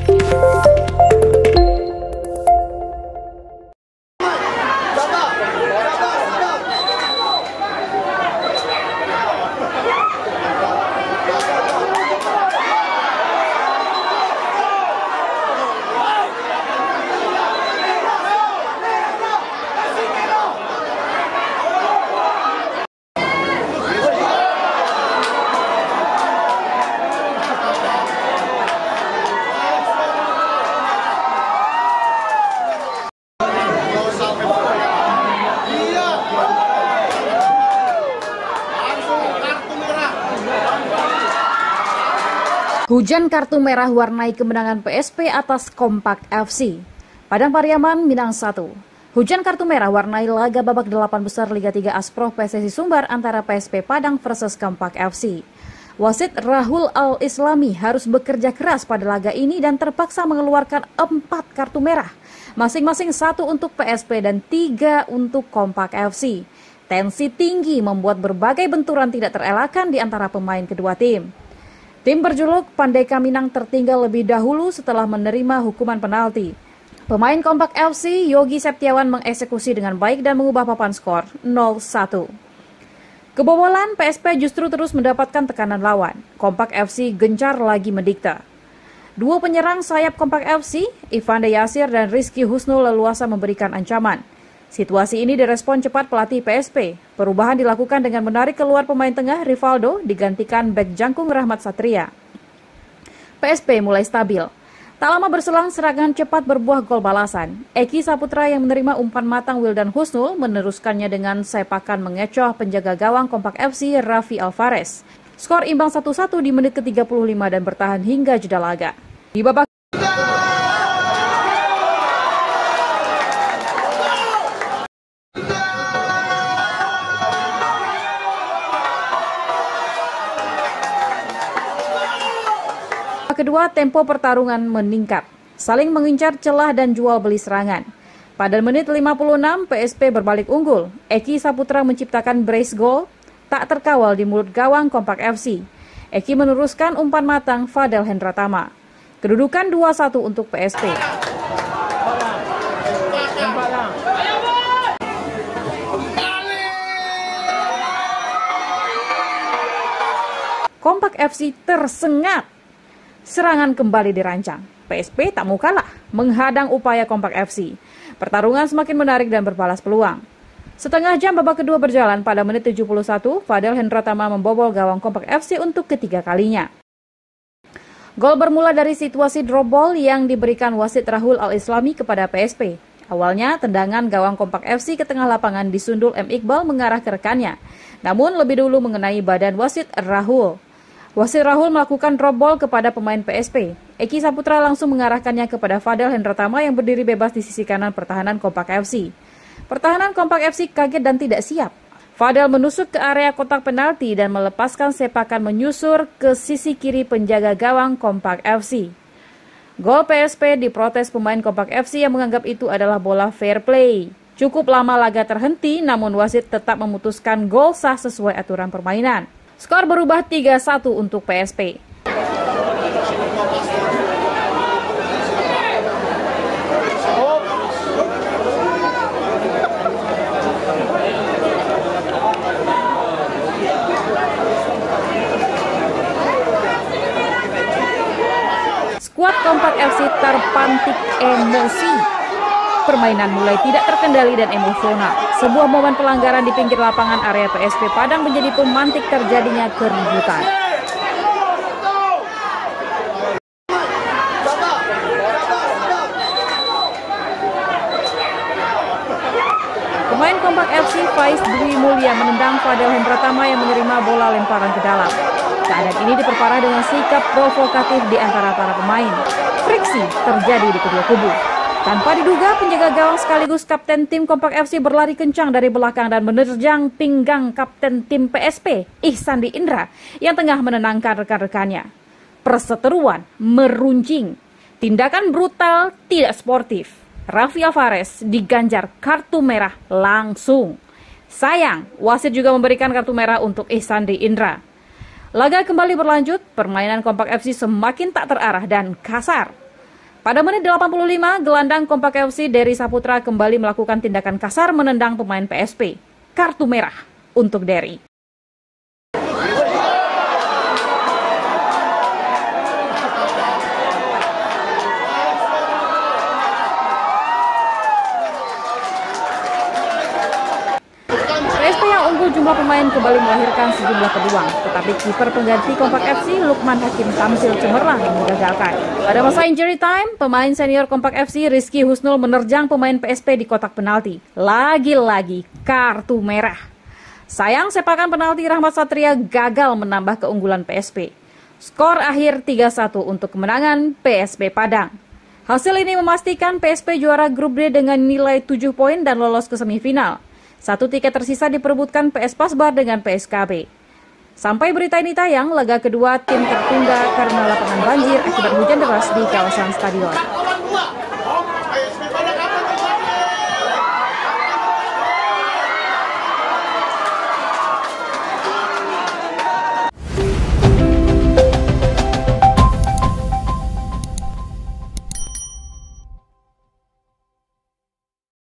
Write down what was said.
Hujan kartu merah warnai kemenangan PSP atas Kompak FC. Padang Pariaman, Minang 1. Hujan kartu merah warnai laga babak 8 besar Liga 3 Asprof PSSI Sumbar antara PSP Padang versus Kompak FC. Wasit Rahul Al-Islami harus bekerja keras pada laga ini dan terpaksa mengeluarkan 4 kartu merah, masing-masing 1 untuk PSP dan 3 untuk Kompak FC. Tensi tinggi membuat berbagai benturan tidak terelakkan di antara pemain kedua tim. Tim berjuluk Pandeka Minang tertinggal lebih dahulu setelah menerima hukuman penalti. Pemain Kompak FC, Yogi Septiawan mengeksekusi dengan baik dan mengubah papan skor 0-1. Kebobolan PSP justru terus mendapatkan tekanan lawan. Kompak FC gencar lagi mendikte. Dua penyerang sayap Kompak FC, Ivande Yasir dan Rizky Husnul leluasa memberikan ancaman. Situasi ini direspon cepat pelatih PSP. Perubahan dilakukan dengan menarik keluar pemain tengah Rivaldo digantikan bek jangkung Rahmat Satria. PSP mulai stabil. Tak lama berselang serangan cepat berbuah gol balasan. Eki Saputra yang menerima umpan matang Wildan Husnul meneruskannya dengan sepakan mengecoh penjaga gawang Kompak FC Raffi Alvarez. Skor imbang 1-1 di menit ke-35 dan bertahan hingga jeda laga. Di babak kedua, tempo pertarungan meningkat, saling mengincar celah dan jual beli serangan. Pada menit 56, PSP berbalik unggul. Eki Saputra menciptakan brace goal tak terkawal di mulut gawang Kompak FC. Eki meneruskan umpan matang Fadel Hendratama. Kedudukan 2-1 untuk PSP. Kompak FC tersengat. Serangan kembali dirancang. PSP tak mau kalah, menghadang upaya Kompak FC. Pertarungan semakin menarik dan berbalas peluang. Setengah jam babak kedua berjalan, pada menit 71, Fadel Hendratama membobol gawang Kompak FC untuk ketiga kalinya. Gol bermula dari situasi drop ball yang diberikan wasit Rahul Al-Islami kepada PSP. Awalnya, tendangan gawang Kompak FC ke tengah lapangan disundul M. Iqbal mengarah ke rekannya. Namun lebih dulu mengenai badan wasit Rahul. Wasit Rahul melakukan drop ball kepada pemain PSP. Eki Saputra langsung mengarahkannya kepada Fadel Hendratama yang berdiri bebas di sisi kanan pertahanan Kompak FC. Pertahanan Kompak FC kaget dan tidak siap. Fadel menusuk ke area kotak penalti dan melepaskan sepakan menyusur ke sisi kiri penjaga gawang Kompak FC. Gol PSP diprotes pemain Kompak FC yang menganggap itu adalah bola fair play. Cukup lama laga terhenti, namun wasit tetap memutuskan gol sah sesuai aturan permainan. Skor berubah 3-1 untuk PSP. Skuad Kompak FC terpantik emosi. Permainan mulai tidak terkendali dan emosional. Sebuah momen pelanggaran di pinggir lapangan area PSP Padang menjadi pemantik terjadinya keributan. Pemain Kompak FC Faiz Dwi Mulya menendang Fadel Hendratama yang menerima bola lemparan ke dalam. Keadaan ini diperparah dengan sikap provokatif di antara para pemain. Friksi terjadi di kedua kubu. Tanpa diduga, penjaga gawang sekaligus kapten tim Kompak FC berlari kencang dari belakang dan menerjang pinggang kapten tim PSP, Ihsandi Indra, yang tengah menenangkan rekan-rekannya. Perseteruan meruncing. Tindakan brutal, tidak sportif. Raffi Alvarez diganjar kartu merah langsung. Sayang, wasit juga memberikan kartu merah untuk Ihsandi Indra. Laga kembali berlanjut, permainan Kompak FC semakin tak terarah dan kasar. Pada menit 85, gelandang Kompak FC Dery Saputra kembali melakukan tindakan kasar menendang pemain PSP. Kartu merah untuk Dery. PSP yang unggul jumlah pemain kembali melahirkan sejumlah peluang, tetapi kiper pengganti Kompak FC Lukman Hakim tampil cemerlang menggagalkan. Pada masa injury time, pemain senior Kompak FC Rizky Husnul menerjang pemain PSP di kotak penalti. Lagi-lagi kartu merah. Sayang sepakan penalti Rahmat Satria gagal menambah keunggulan PSP. Skor akhir 3-1 untuk kemenangan PSP Padang. Hasil ini memastikan PSP juara grup D dengan nilai 7 poin dan lolos ke semifinal. 1 tiket tersisa diperebutkan PS Pasbar dengan PSKB. Sampai berita ini tayang, laga kedua tim tertunda karena lapangan banjir akibat hujan deras di kawasan stadion.